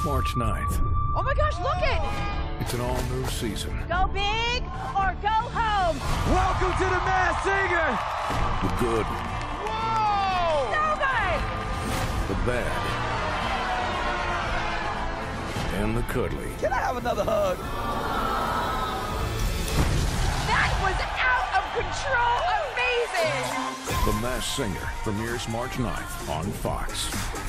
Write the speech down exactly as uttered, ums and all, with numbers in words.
March ninth. Oh my gosh, look it! It's an all-new season. Go big or go home. Welcome to the Masked Singer! The good, Whoa! So good! the bad, and the cuddly. Can I have another hug? That was out of control amazing! The Masked Singer premieres March ninth on Fox.